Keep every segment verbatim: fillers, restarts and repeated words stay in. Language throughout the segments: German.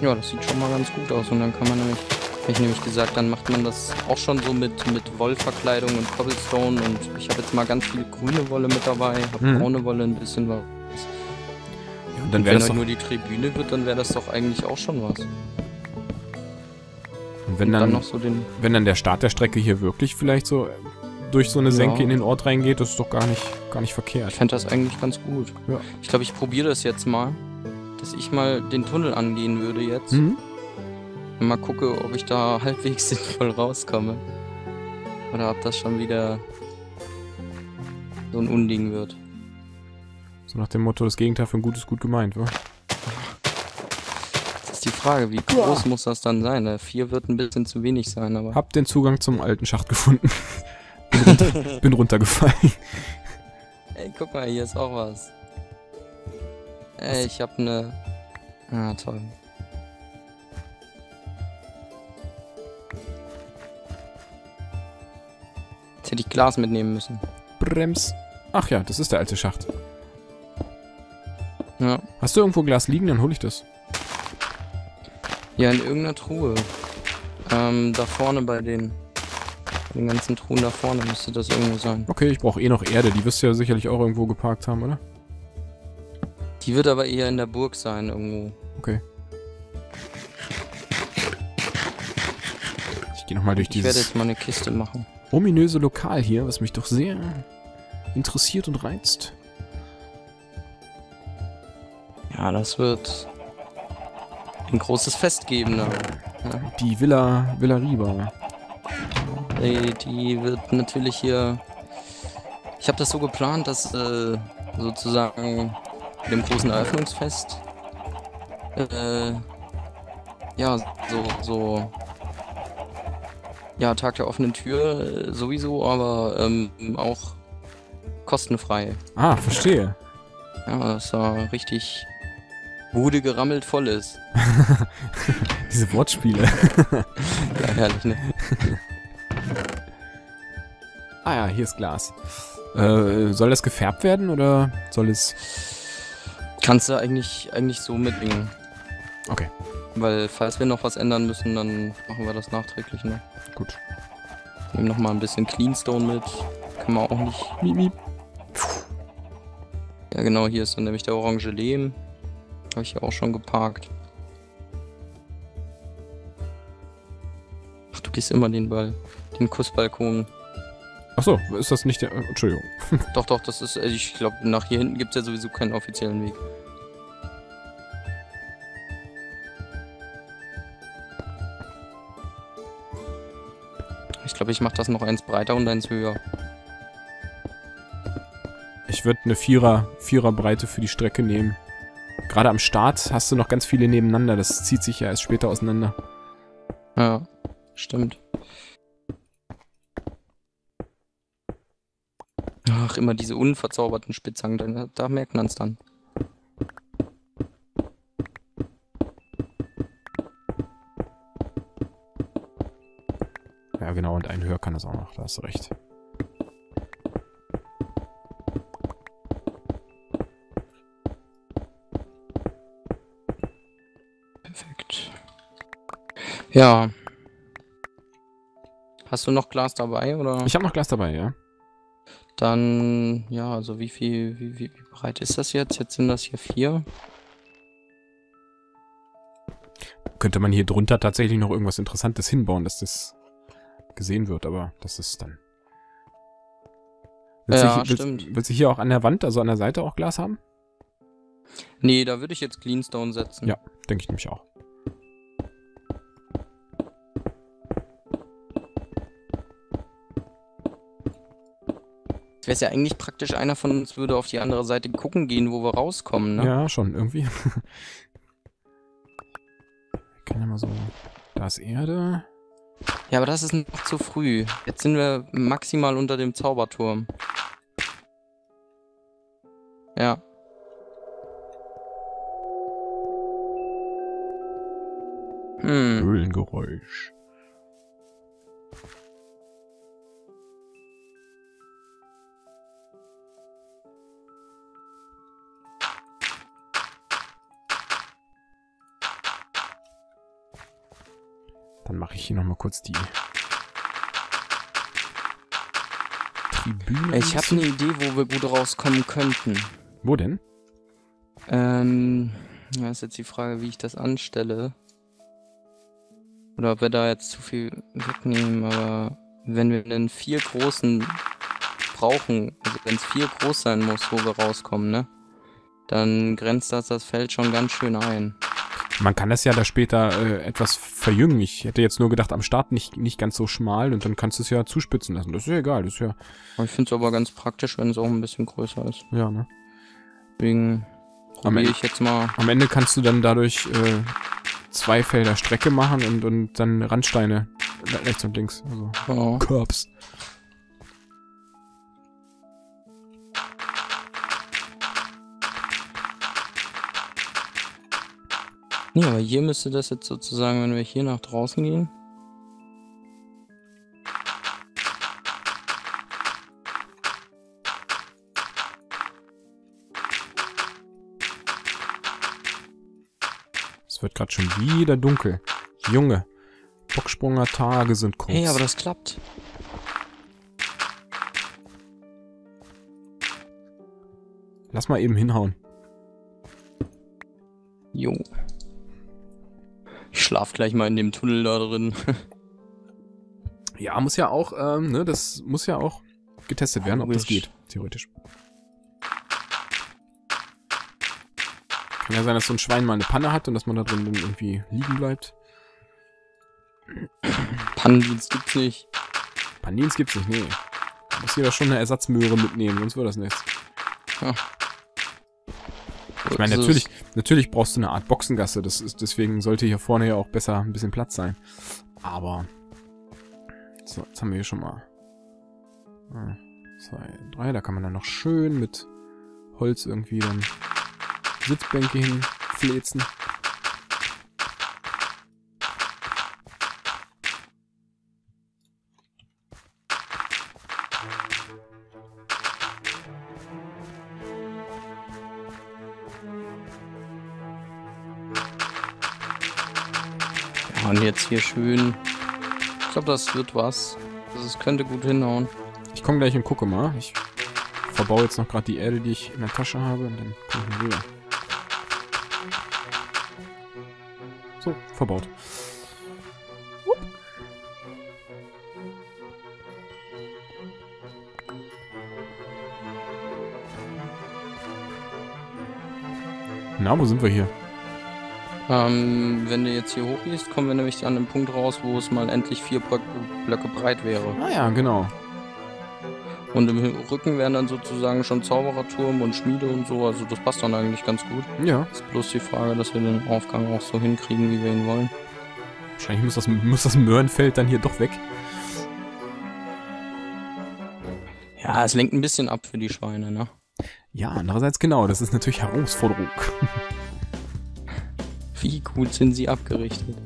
Ja, das sieht schon mal ganz gut aus. Und dann kann man nämlich, hab ich nämlich gesagt, dann macht man das auch schon so mit, mit Wollverkleidung und Cobblestone. Und ich habe jetzt mal ganz viel grüne Wolle mit dabei, habe Mhm. braune Wolle ein bisschen was. Ja, und dann Und wäre wenn das halt doch... nur die Tribüne wird, dann wäre das doch eigentlich auch schon was. Und wenn Und dann dann, noch so den... wenn dann der Start der Strecke hier wirklich vielleicht so durch so eine Senke Ja. in den Ort reingeht, das ist doch gar nicht, gar nicht verkehrt. Ich fände das eigentlich ganz gut. Ja. Ich glaube, ich probiere das jetzt mal, dass ich mal den Tunnel angehen würde jetzt. Mhm. Und mal gucke, ob ich da halbwegs sinnvoll rauskomme. Oder ob das schon wieder so ein Unding wird. So nach dem Motto, das Gegenteil von gut ist gut gemeint, wa? Das ist die Frage, wie groß muss das dann sein? Ne? Vier wird ein bisschen zu wenig sein, aber... Hab den Zugang zum alten Schacht gefunden. bin, runter, bin runtergefallen. Ey, guck mal, hier ist auch was. Ey, ich hab ne... Ah, toll. Jetzt hätte ich Glas mitnehmen müssen. Brems. Ach ja, das ist der alte Schacht. Ja. Hast du irgendwo Glas liegen? Dann hole ich das. Ja, in irgendeiner Truhe. Ähm, da vorne bei den... Bei den ganzen Truhen da vorne müsste das irgendwo sein. Okay, ich brauche eh noch Erde. Die wirst du ja sicherlich auch irgendwo geparkt haben, oder? Die wird aber eher in der Burg sein irgendwo. Okay. Ich gehe nochmal durch Ich werde dieses jetzt mal eine Kiste machen. ominöse Lokal hier, was mich doch sehr interessiert und reizt. Ja, das wird ein großes Fest geben. Da. Ja. Die Villa, Villa Riba. Die, die wird natürlich hier... Ich habe das so geplant, dass äh, sozusagen mit dem großen Eröffnungsfest äh, ja, so, so ja, Tag der offenen Tür äh, sowieso, aber ähm, auch kostenfrei. Ah, verstehe. Ja, dass da richtig Bude gerammelt voll ist. Diese Wortspiele. Ja, herrlich, ne? Ah ja, hier ist Glas. Äh, soll das gefärbt werden oder soll es... Kannst du eigentlich, eigentlich so mitbringen. Okay, Weil, falls wir noch was ändern müssen, dann machen wir das nachträglich, ne? gut. Nehmen noch mal ein bisschen Cleanstone mit. Kann man auch nicht... Miep, miep. Ja, genau, hier ist dann nämlich der orange Lehm. Habe ich ja auch schon geparkt. Ach, du gehst immer den Ball. Den Kussbalkon. Achso, ist das nicht der... äh, Entschuldigung. Doch, doch, das ist... Ich glaube, nach hier hinten gibt es ja sowieso keinen offiziellen Weg. Ich glaube, ich mache das noch eins breiter und eins höher. Ich würde eine Vierer, Viererbreite für die Strecke nehmen. Gerade am Start hast du noch ganz viele nebeneinander. Das zieht sich ja erst später auseinander. Ja, stimmt. Ach, immer diese unverzauberten Spitzhacken, da, da merkt man es dann. Ja, genau, und ein höher kann das auch noch. Da hast du recht. Perfekt. Ja. Hast du noch Glas dabei, oder? Ich habe noch Glas dabei, ja. Dann, ja, also wie viel, wie, wie, wie breit ist das jetzt? Jetzt sind das hier vier. Könnte man hier drunter tatsächlich noch irgendwas Interessantes hinbauen, dass das gesehen wird, aber das ist dann... Willst Ja, du, hier- stimmt. willst, willst du hier auch an der Wand, also an der Seite auch Glas haben? Nee, da würde ich jetzt Cleanstone setzen. Ja. Denke ich nämlich auch. Es wäre ja eigentlich praktisch, einer von uns würde auf die andere Seite gucken gehen, wo wir rauskommen, ne? Ja, schon, irgendwie. Ich kann ja mal so... Da ist Erde. Ja, aber das ist noch zu früh. Jetzt sind wir maximal unter dem Zauberturm. Ja. Hm. Höhlengeräusch. Dann mache ich hier nochmal kurz die Tribüne. Ich habe eine Idee, wo wir gut rauskommen könnten. Wo denn? Ähm, ja, ist jetzt die Frage, wie ich das anstelle. Oder ob wir da jetzt zu viel wegnehmen, aber wenn wir einen vier großen brauchen, also wenn es vier groß sein muss, wo wir rauskommen, ne? Dann grenzt das das Feld schon ganz schön ein. Man kann das ja da später äh, etwas verjüngen. Ich hätte jetzt nur gedacht, am Start nicht, nicht ganz so schmal und dann kannst du es ja zuspitzen lassen. Das ist ja egal, das ist ja... Ich finde es aber ganz praktisch, wenn es auch ein bisschen größer ist. Ja, ne? Deswegen probiere ich jetzt mal... Am Ende kannst du dann dadurch äh, zwei Felder Strecke machen und, und dann Randsteine rechts und links. Also Ja. Curbs. Ja, aber hier müsste das jetzt sozusagen, wenn wir hier nach draußen gehen. Es wird gerade schon wieder dunkel. Junge, Bocksprunger Tage sind kurz. Hey, aber das klappt. Lass mal eben hinhauen. Jo. Ich schlaf gleich mal in dem Tunnel da drin. Ja, muss ja auch, ähm, ne, das muss ja auch getestet werden, ob das geht, theoretisch. Kann ja sein, dass so ein Schwein mal eine Panne hat und dass man da drin dann irgendwie liegen bleibt. Pannendienst gibt's nicht. Pannendienst gibt's nicht, nee. Da muss jeder schon eine Ersatzmöhre mitnehmen, sonst wird das nichts. Ja. Ich meine, natürlich, natürlich brauchst du eine Art Boxengasse, das ist, deswegen sollte hier vorne ja auch besser ein bisschen Platz sein. Aber, so, jetzt haben wir hier schon mal zwei, drei, da kann man dann noch schön mit Holz irgendwie dann Sitzbänke hinfläzen. Ja, und jetzt hier schön. Ich glaube, das wird was. Das könnte gut hinhauen. Ich komme gleich und gucke mal. Ich verbaue jetzt noch gerade die Erde, die ich in der Tasche habe, und dann komme ich mal rüber. So, verbaut. Upp. Na, wo sind wir hier? Ähm, wenn du jetzt hier hochgehst, kommen wir nämlich an den Punkt raus, wo es mal endlich vier Blöcke, Blöcke breit wäre. Ah ja, genau. Und im Rücken wären dann sozusagen schon Zaubererturm und Schmiede und so, also das passt dann eigentlich ganz gut. Ja. Ist bloß die Frage, dass wir den Aufgang auch so hinkriegen, wie wir ihn wollen. Wahrscheinlich muss das, muss das Möhrenfeld dann hier doch weg. Ja, es lenkt ein bisschen ab für die Schweine, ne? Ja, andererseits genau, das ist natürlich Herausforderung. Wie gut sind sie abgerichtet?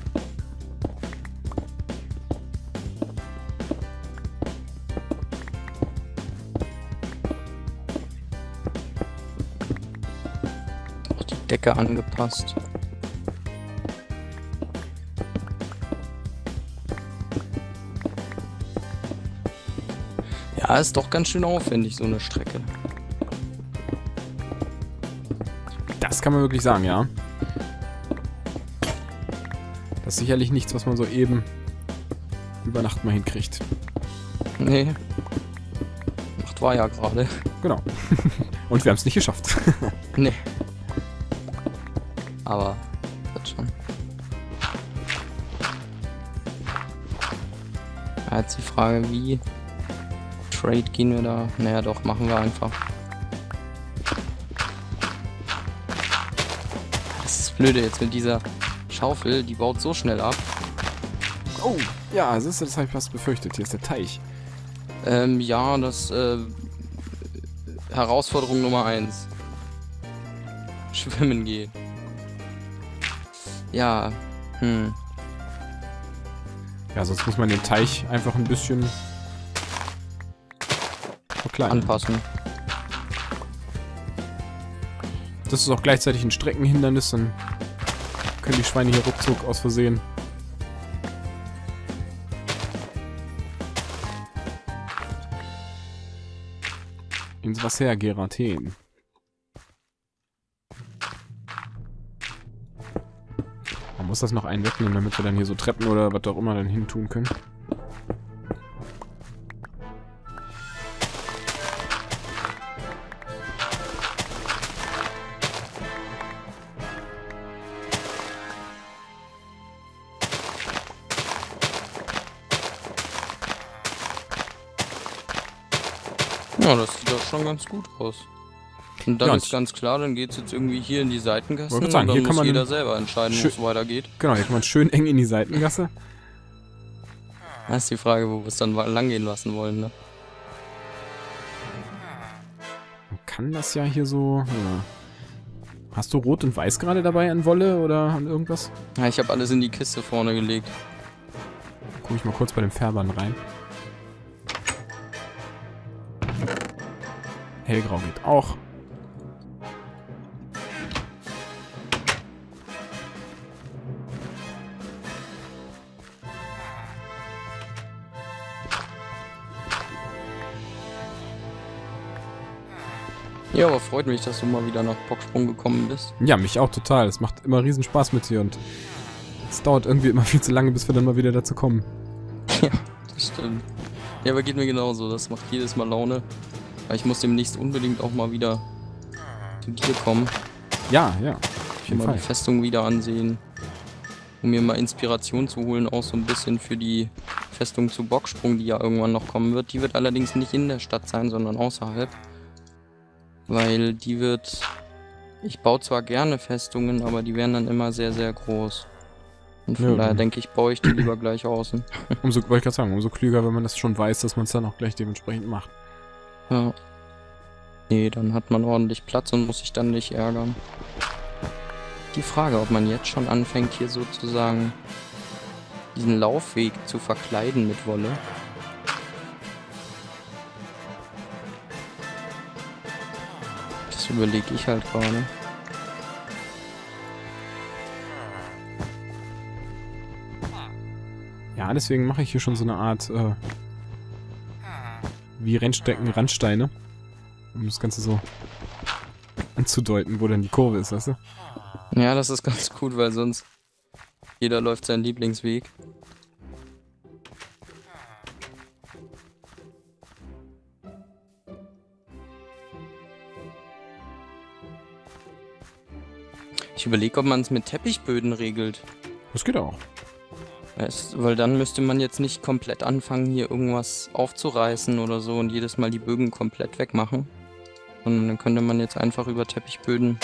Auch die Decke angepasst. Ja, ist doch ganz schön aufwendig, so eine Strecke. Das kann man wirklich sagen, ja. Das ist sicherlich nichts, was man so eben über Nacht mal hinkriegt. Nee. Nacht war ja gerade. Genau. Und wir haben es nicht geschafft. Nee. Aber wird schon. Ja, jetzt die Frage, wie Trade gehen wir da? Naja, doch, machen wir einfach. Das ist blöde jetzt mit dieser Schaufel, die baut so schnell ab. Oh, ja, das, ist, das habe ich fast befürchtet. Hier ist der Teich. Ähm, ja, das, äh, Herausforderung Nummer eins. Schwimmen gehen. Ja, hm. Ja, sonst muss man den Teich einfach ein bisschen verkleinern. Anpassen. Das ist auch gleichzeitig ein Streckenhindernis, dann können die Schweine hier ruckzuck aus Versehen Ins Wasser geraten. Man muss das noch einen wegnehmen, damit wir dann hier so Treppen oder was auch immer dann hin tun können. Ja, das sieht doch schon ganz gut aus. Und dann Ja, ist ganz klar, dann geht es jetzt irgendwie hier in die Seitengassen Wollte und sagen, dann hier kann muss man jeder selber entscheiden, wo es weitergeht. Genau, hier kann man schön eng in die Seitengasse. Das ist die Frage, wo wir es dann lang gehen lassen wollen, ne? Man kann das ja hier so... Ja. Hast du Rot und Weiß gerade dabei an Wolle oder an irgendwas? Ja, ich habe alles in die Kiste vorne gelegt. Guck ich mal kurz bei den Färbern rein. Hellgrau geht auch. Ja, aber freut mich, dass du mal wieder nach Bocksprung gekommen bist. Ja, mich auch total. Es macht immer riesen Spaß mit dir und es dauert irgendwie immer viel zu lange, bis wir dann mal wieder dazu kommen. Ja, das stimmt. Ja, aber geht mir genauso. Das macht jedes Mal Laune. Aber ich muss demnächst unbedingt auch mal wieder zu dir kommen. Ja, ja. Auf jeden mal Fall. die Festung wieder ansehen. Um mir mal Inspiration zu holen, auch so ein bisschen für die Festung zu Bocksprung, die ja irgendwann noch kommen wird. Die wird allerdings nicht in der Stadt sein, sondern außerhalb. Weil die wird... Ich baue zwar gerne Festungen, aber die werden dann immer sehr, sehr groß. Und von Ja, daher dann- denke ich, baue ich die lieber gleich außen. Umso, wollte ich gerade sagen, umso klüger, wenn man das schon weiß, dass man es dann auch gleich dementsprechend macht. Ja. Nee, dann hat man ordentlich Platz und muss sich dann nicht ärgern. Die Frage, ob man jetzt schon anfängt, hier sozusagen diesen Laufweg zu verkleiden mit Wolle. Das überlege ich halt gerade. Ja, deswegen mache ich hier schon so eine Art, äh, wie Rennstrecken, Randsteine. Um das Ganze so anzudeuten, wo dann die Kurve ist, weißt du? Ja, das ist ganz gut, weil sonst jeder läuft seinen Lieblingsweg. Ich überlege, ob man es mit Teppichböden regelt. Das geht auch. Es, weil dann müsste man jetzt nicht komplett anfangen, hier irgendwas aufzureißen oder so und jedes Mal die Bögen komplett wegmachen. Sondern dann könnte man jetzt einfach über Teppichböden...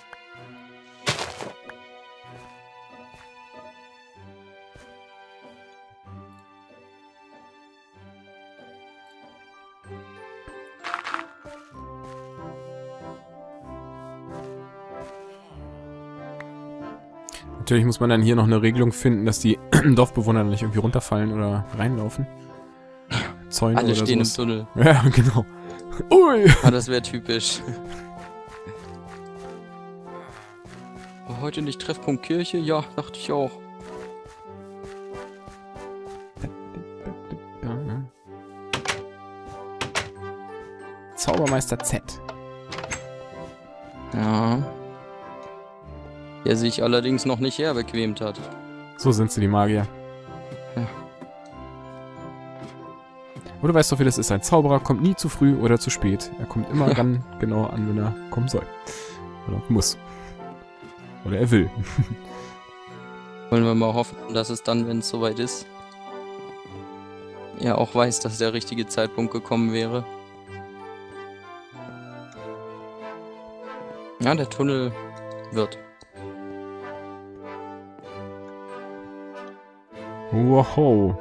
Natürlich muss man dann hier noch eine Regelung finden, dass die Dorfbewohner nicht irgendwie runterfallen oder reinlaufen. Zäune Alle oder stehen im sowas. Tunnel. Ja, genau. Ui! Ah, das wäre typisch. Oh, heute nicht Treffpunkt Kirche? Ja, dachte ich auch. Zaubermeister Z. Ja. Der sich allerdings noch nicht herbequemt hat. So sind sie, die Magier. Ja. Aber du weißt doch, wie das ist. Ein Zauberer kommt nie zu früh oder zu spät. Er kommt immer Ja. dann genau an, wenn er kommen soll. Oder muss. Oder er will. Wollen wir mal hoffen, dass es dann, wenn es soweit ist, er auch weiß, dass der richtige Zeitpunkt gekommen wäre. Ja, der Tunnel wird. Wow.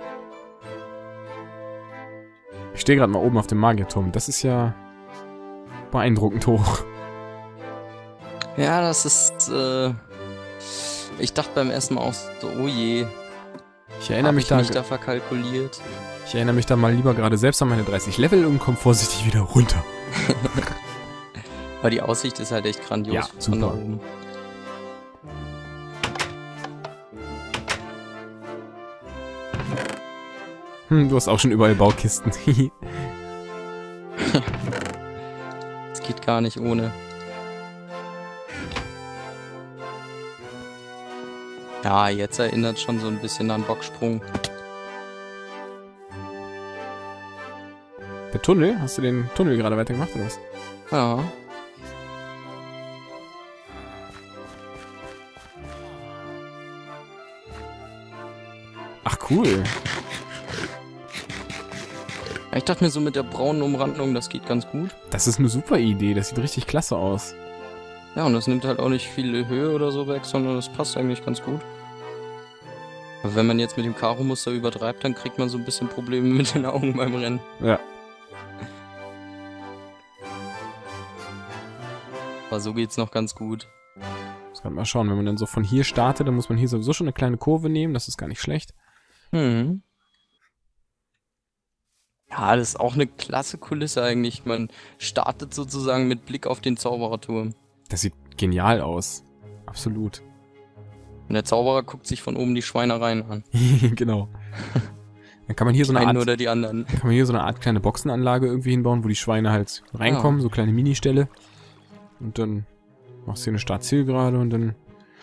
Ich stehe gerade mal oben auf dem Magierturm. Das ist ja beeindruckend hoch. Ja, das ist, äh... Ich dachte beim ersten Mal auch so, oh je. Ich erinnere Hab mich ich da, mich da verkalkuliert. ich erinnere mich da mal lieber gerade selbst an meine dreißig Level und komme vorsichtig wieder runter. Aber die Aussicht ist halt echt grandios Ja, von da super. oben. Hm, du hast auch schon überall Baukisten. gar nicht ohne. Ja, jetzt erinnert schon so ein bisschen an Bocksprung. Der Tunnel? Hast du den Tunnel gerade weitergemacht oder was? Ja. Ach, cool. Ich dachte mir so mit der braunen Umrandung, das geht ganz gut. Das ist eine super Idee. Das sieht richtig klasse aus. Ja, und das nimmt halt auch nicht viel Höhe oder so weg, sondern das passt eigentlich ganz gut. Aber wenn man jetzt mit dem Karo-Muster übertreibt, dann kriegt man so ein bisschen Probleme mit den Augen beim Rennen. Ja. Aber so geht's noch ganz gut. Muss gerade mal schauen, wenn man dann so von hier startet, dann muss man hier sowieso schon eine kleine Kurve nehmen. Das ist gar nicht schlecht. Mhm. Ja, das ist auch eine klasse Kulisse eigentlich. Man startet sozusagen mit Blick auf den Zaubererturm. Das sieht genial aus. Absolut. Und der Zauberer guckt sich von oben die Schweinereien an. Genau. Dann kann man hier so eine Die Art, einen oder die anderen. kann man hier so eine Art kleine Boxenanlage irgendwie hinbauen, wo die Schweine halt reinkommen, Ja. so kleine Ministälle. Und dann machst du hier eine Startzielgerade und dann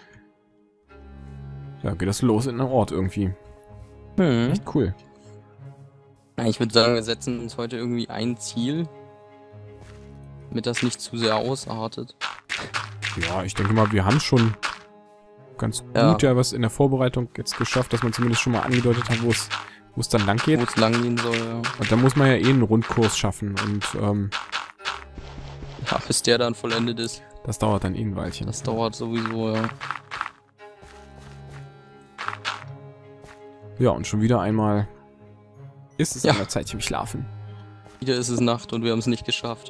ja, geht das los in einem Ort irgendwie. Mhm. Echt cool. Ja, ich würde sagen, wir setzen uns heute irgendwie ein Ziel, damit das nicht zu sehr ausartet. Ja, ich denke mal, wir haben schon ganz Ja. gut ja was in der Vorbereitung jetzt geschafft, dass man zumindest schon mal angedeutet hat, wo es wo es dann lang geht. Wo es lang gehen soll, ja. Und da muss man ja eh einen Rundkurs schaffen und ähm, Ja, bis der dann vollendet ist. das dauert dann eh ein Weilchen. Das dauert sowieso, ja. Ja, und schon wieder einmal ist es Ja. an der Zeit zum Schlafen. Wieder ist es Nacht und wir haben es nicht geschafft.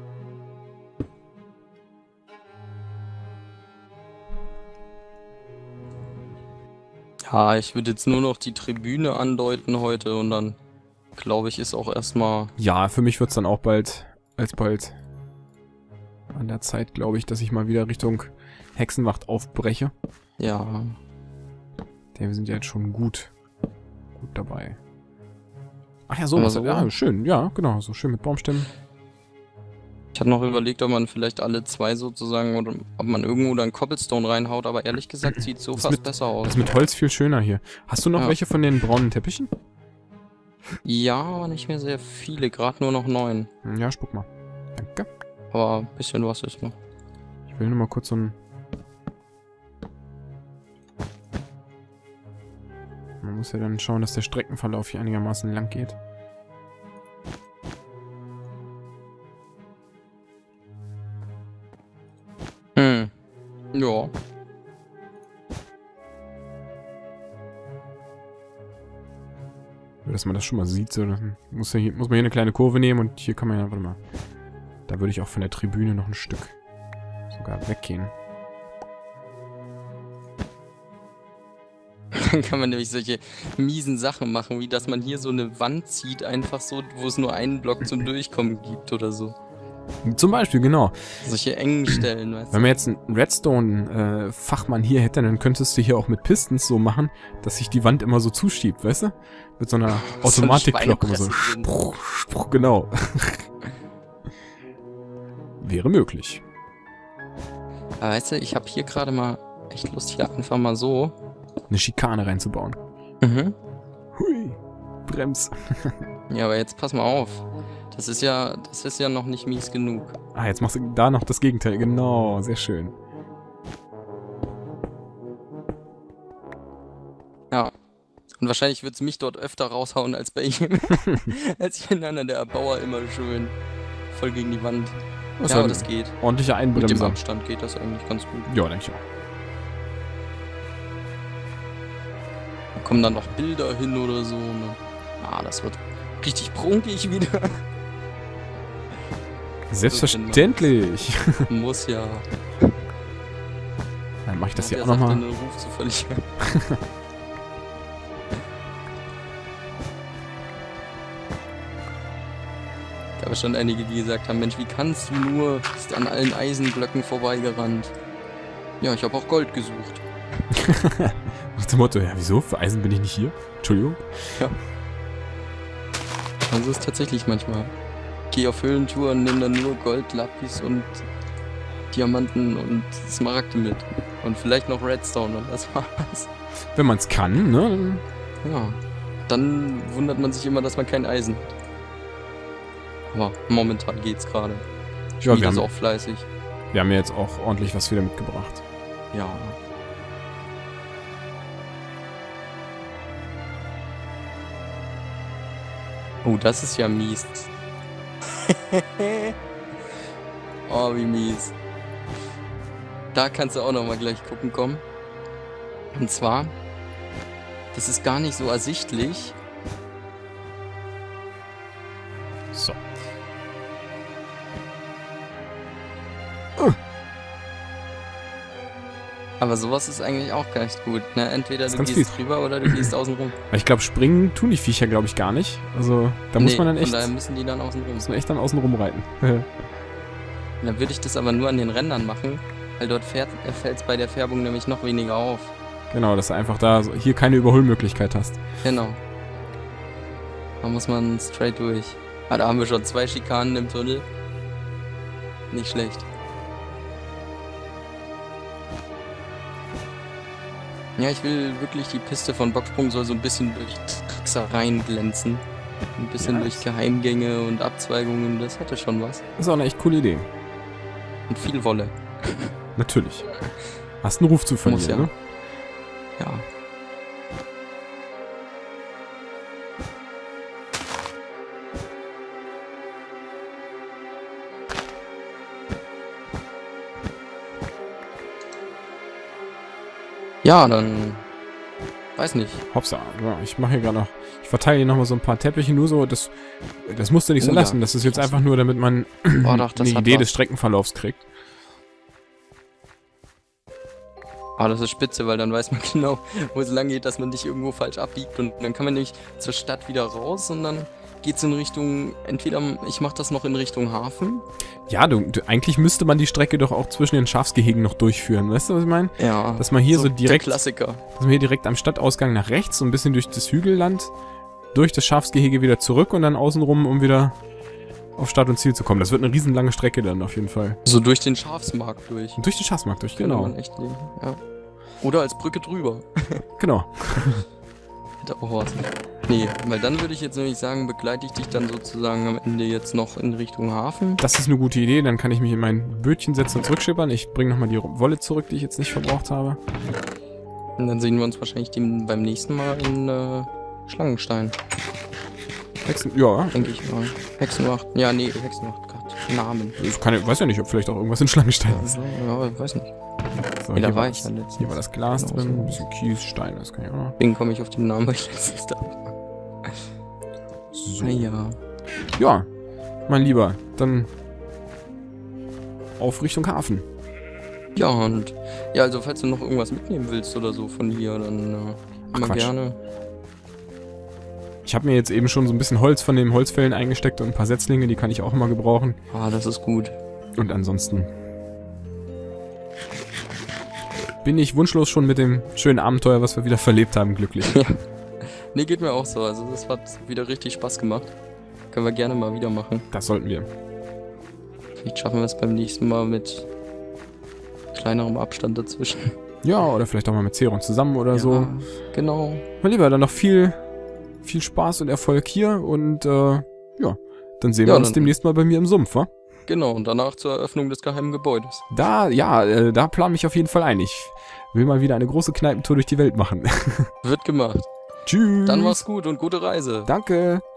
Ja, ich würde jetzt nur noch die Tribüne andeuten heute und dann, glaube ich, ist auch erstmal... Ja, für mich wird es dann auch bald, alsbald an der Zeit, glaube ich, dass ich mal wieder Richtung Hexenwacht aufbreche. Ja, Denn wir sind ja jetzt schon gut, gut dabei. Ach ja, so, Aber was, so? ja, schön, ja, genau, so schön mit Baumstämmen. ich hatte noch überlegt, ob man vielleicht alle zwei sozusagen, oder ob man irgendwo dann Cobblestone reinhaut, aber ehrlich gesagt sieht so Das fast mit- besser aus. Das ist mit Holz viel schöner hier. Hast du noch Ja. welche von den braunen Teppichen? Ja, aber nicht mehr sehr viele, gerade nur noch neun. Hm, ja, spuck mal. Danke. Aber ein bisschen was ist noch. Ich will nur mal kurz so ein... Man muss ja dann schauen, dass der Streckenverlauf hier einigermaßen lang geht. Hm. Ja. Dass man das schon mal sieht, so, dann muss, ja hier, muss man hier eine kleine Kurve nehmen und hier kann man ja, warte mal. Da würde ich auch von der Tribüne noch ein Stück sogar weggehen. Dann kann man nämlich solche miesen Sachen machen, wie dass man hier so eine Wand zieht, einfach so, wo es nur einen Block zum Durchkommen gibt oder so. Zum Beispiel, genau. Solche engen Stellen, weißt Wenn man jetzt einen Redstone-Fachmann hier hätte, dann könntest du hier auch mit Pistons so machen, dass sich die Wand immer so zuschiebt, weißt du? Mit so einer du? So eine Automatikglocke. So. Schweinepresse drin. Spruch, Spruch, genau. Wäre möglich. Aber weißt du, ich habe hier gerade mal echt Lust, hier einfach mal so. Eine Schikane reinzubauen. Mhm. Hui. Brems. Ja, aber jetzt pass mal auf. Das ist ja, das ist ja noch nicht mies genug. Ah, jetzt machst du da noch das Gegenteil. Genau, sehr schön. Ja. Und wahrscheinlich wird es mich dort öfter raushauen als bei ihm. als ich hintereinander der Erbauer immer schön voll gegen die Wand. Das Ja, ist aber halt das geht. ordentlicher Mit dem Einbremser. Abstand geht das eigentlich ganz gut. Ja, denke ich auch. Da kommen dann noch Bilder hin oder so. Ne? Ah, das wird richtig prunkig wieder. Selbstverständlich. Muss ja. Dann mache ich das Wer hier auch sagt nochmal. denn, den Ruf zu verlieren? Gab es schon einige, die gesagt haben, Mensch, wie kannst du nur, bist an allen Eisenblöcken vorbeigerannt. Ja, ich habe auch Gold gesucht. Nach dem Motto, ja, wieso? Für Eisen bin ich nicht hier. Entschuldigung. Also ist tatsächlich manchmal. gehe auf Höhlentour und nehme dann nur Gold, Lapis und Diamanten und Smaragde mit. Und vielleicht noch Redstone und das war's. Wenn man es kann, ne? Ja. Dann wundert man sich immer, dass man kein Eisen hat. Aber momentan geht's gerade. Ja, Schmied wir ist haben, auch fleißig. wir haben ja jetzt auch ordentlich was wieder mitgebracht. Ja. Oh, das ist ja mies. Oh, wie mies. Da kannst du auch noch mal gleich gucken kommen. Und zwar, das ist gar nicht so ersichtlich. So. Aber sowas ist eigentlich auch gar nicht gut, ne? Entweder Das ist du ganz gehst fies. drüber oder du gehst außen rum. Weil ich glaube, springen tun die Viecher, glaube ich, gar nicht. Also, da muss Nee, man dann echt, von daher müssen die dann außen rum. muss man echt dann außen rumreiten. Dann würde ich das aber nur an den Rändern machen, weil dort fällt es bei der Färbung nämlich noch weniger auf. Genau, dass du einfach da so, hier keine Überholmöglichkeit hast. Genau. Da muss man straight durch. Ah, da haben wir schon zwei Schikanen im Tunnel. Nicht schlecht. Ja, ich will wirklich, die Piste von Bocksprung soll so ein bisschen durch Tricksereien glänzen. Ein bisschen Ja. durch Geheimgänge und Abzweigungen, das hätte schon was. Das ist auch eine echt coole Idee. Und viel Wolle. Natürlich. Hast einen Ruf zu verlieren, Muss ja. ne? Ja. Ja, dann... Weiß nicht. Hopsa, ja, ich mache hier gerade noch, ich verteile hier nochmal so ein paar Teppiche, nur so, das, das musst du nicht so Oh ja. lassen, das ist jetzt einfach nur, damit man Boah, doch, das eine hat Idee was. des Streckenverlaufs kriegt. Ah, das ist spitze, weil dann weiß man genau, wo es lang geht, dass man nicht irgendwo falsch abbiegt. Und dann kann man nämlich zur Stadt wieder raus und dann geht's in Richtung, entweder ich mache das noch in Richtung Hafen. Ja, du, du, eigentlich müsste man die Strecke doch auch zwischen den Schafsgehegen noch durchführen, weißt du, was ich meine? Ja. Dass man hier so direkt, Der Klassiker. dass man hier direkt am Stadtausgang nach rechts, so ein bisschen durch das Hügelland, durch das Schafsgehege wieder zurück und dann außenrum, um wieder auf Start und Ziel zu kommen. Das wird eine riesenlange Strecke dann auf jeden Fall. So durch den Schafsmarkt durch. Und durch den Schafsmarkt durch, Könnte genau. man echt nehmen, ja. Oder als Brücke drüber. Genau. Hätte auch was. Nee, weil dann würde ich jetzt nämlich sagen, begleite ich dich dann sozusagen am Ende jetzt noch in Richtung Hafen. Das ist eine gute Idee, dann kann ich mich in mein Bötchen setzen und zurückschippern. Ich bringe nochmal die Wolle zurück, die ich jetzt nicht verbraucht habe. Und dann sehen wir uns wahrscheinlich dem, beim nächsten Mal in äh, Schlangenstein. Hexen, ja, Denke ich mal. Hexenwacht. Ja, nee, Hexenwacht. Gott. Namen. ich kann, weiß ja nicht, ob vielleicht auch irgendwas in Schlangenstein Ja, ist. ja, weiß nicht. So, Nee, da hier, war war ich das, ja letztens. hier war das Glas Genau drin, so. ein bisschen Kies, Stein, das kann ich auch noch. Deswegen komme ich auf den Namen, weil ich letztens da war. So. Ah, ja. Ja, mein Lieber, dann auf Richtung Hafen. Ja, und ja, also falls du noch irgendwas mitnehmen willst oder so von hier, dann äh, Ach, immer Quatsch. gerne. Ich habe mir jetzt eben schon so ein bisschen Holz von den Holzfällen eingesteckt und ein paar Setzlinge, die kann ich auch immer gebrauchen. Ah, das ist gut. Und ansonsten bin ich wunschlos schon mit dem schönen Abenteuer, was wir wieder verlebt haben, glücklich. Nee, geht mir auch so. Also das hat wieder richtig Spaß gemacht. Können wir gerne mal wieder machen. Das sollten wir. Vielleicht schaffen wir es beim nächsten Mal mit kleinerem Abstand dazwischen. Ja, oder vielleicht auch mal mit Zeron zusammen oder so. Ja, genau. Mein Lieber, dann noch viel, viel Spaß und Erfolg hier und äh, ja, dann sehen Ja, wir uns dann- demnächst mal bei mir im Sumpf, wa? Genau, und danach zur Eröffnung des geheimen Gebäudes. Da, ja, äh, da plan mich auf jeden Fall ein. Ich will mal wieder eine große Kneipentour durch die Welt machen. Wird gemacht. Tschüss. Dann mach's gut und gute Reise. Danke.